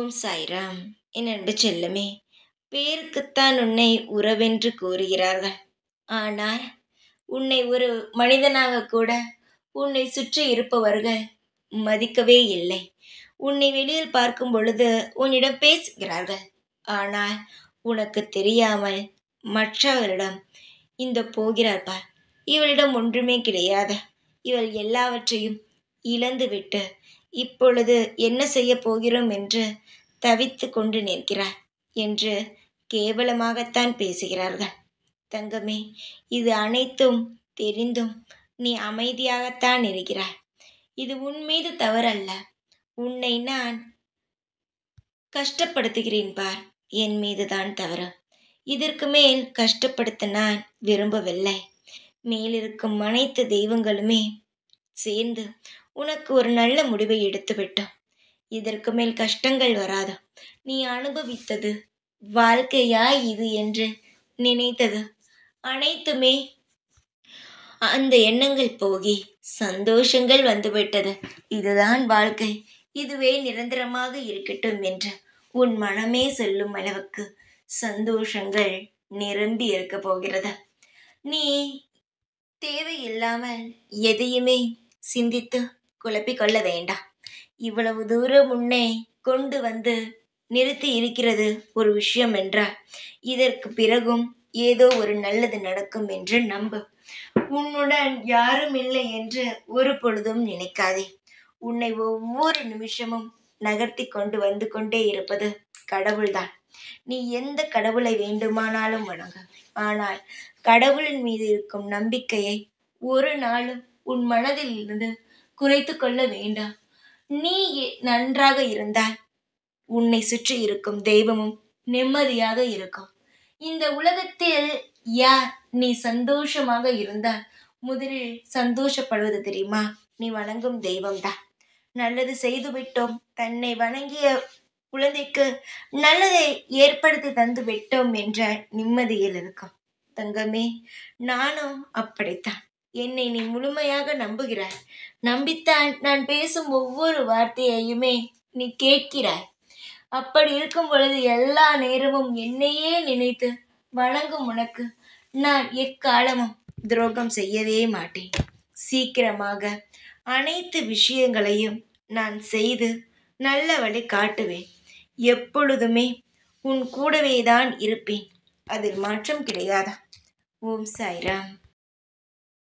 ஓம் சாய்ராம். என் அன்பு செல்லமே, பேருக்குத்தான் உன்னை உறவென்று கூறுகிறார்கள். ஆனால் உன்னை ஒரு மனிதனாக கூட உன்னை சுற்றி இருப்பவர்கள் மதிக்கவே இல்லை. உன்னை வெளியில் பார்க்கும் பொழுது உன்னிடம் பேசுகிறார்கள். ஆனால் உனக்கு தெரியாமல் மற்றவர்களிடம் இந்த போகிறார் பார், இவளிடம் ஒன்றுமே கிடையாது, இவள் எல்லாவற்றையும் இழந்துவிட்டு இப்பொழுது என்ன செய்ய போகிறோம் என்று தவித்து கொண்டு நிற்கிறார் என்று கேவலமாகத்தான் பேசுகிறார்கள். தங்கமே, இது அனைத்தும் தெரிந்தும் நீ அமைதியாகத்தான் இருக்கிறாய். இது உன் மீது தவறல்ல. உன்னை நான் கஷ்டப்படுத்துகிறேன் பார், என் மீதுதான் தவறு. இதற்கு மேல் கஷ்டப்படுத்த நான் விரும்பவில்லை. மேலிருக்கும் அனைத்து தெய்வங்களுமே சேர்ந்து உனக்கு ஒரு நல்ல முடிவை எடுத்துவிட்டோம். இதற்கு மேல் கஷ்டங்கள் வராது. நீ அனுபவித்தது வாழ்க்கையா இது என்று நினைத்தது அனைத்துமே அந்த எண்ணங்கள் போகி சந்தோஷங்கள் வந்துவிட்டது. இதுதான் வாழ்க்கை, இதுவே நிரந்தரமாக இருக்கட்டும் என்று உன் மனமே சொல்லும் அளவுக்கு சந்தோஷங்கள் நிரம்பி இருக்க போகிறது. நீ தேவையில்லாமல் எதையுமே சிந்தித்து குழப்பிக்கொள்ள வேண்டாம். இவ்வளவு தூரம் உன்னை கொண்டு வந்து நிறுத்தி இருக்கிறது ஒரு விஷயம் என்றால், இதற்கு பிறகும் ஏதோ ஒரு நல்லது நடக்கும் என்று நம்பு. உன்னுடன் யாரும் இல்லை என்று ஒரு பொழுதும் நினைக்காதே. உன்னை ஒவ்வொரு நிமிஷமும் நகர்த்தி கொண்டு வந்து கொண்டே இருப்பது கடவுள்தான். நீ எந்த கடவுளை வேண்டுமானாலும் வணங்கு. ஆனால் கடவுளின் மீது இருக்கும் நம்பிக்கையை ஒரு நாளும் உன் மனதில் இருந்து குறைத்து கொள்ள வேண்டாம். நீ நன்றாக இருந்தால் உன்னை சுற்றி இருக்கும் தெய்வமும் நிம்மதியாக இருக்கும். இந்த உலகத்தில் யார் நீ சந்தோஷமாக இருந்தால் முதலில் சந்தோஷப்படுவது தெரியுமா? நீ வணங்கும் தெய்வம்தான். நல்லது செய்து விட்டோம், தன்னை வணங்கிய குழந்தைக்கு நல்லதை ஏற்படுத்தி தந்து விட்டோம் என்ற நிம்மதியில் இருக்கும். தங்கமே, நானும் அப்படித்தான். என்னை நீ முழுமையாக நம்புகிறாய். நம்பித்தான் நான் பேசும் ஒவ்வொரு வார்த்தையையுமே நீ கேட்கிறாய். அப்படி இருக்கும் பொழுது எல்லா நேரமும் என்னையே நினைத்து வணங்கும் உனக்கு நான் எக்காலமும் துரோகம் செய்யவே மாட்டேன். சீக்கிரமாக அனைத்து விஷயங்களையும் நான் செய்து நல்ல வழி காட்டுவேன். எப்பொழுதுமே உன் கூடவே தான் இருப்பேன். அதில் மாற்றம் கிடையாதா? ஓம் சாய்ராம்.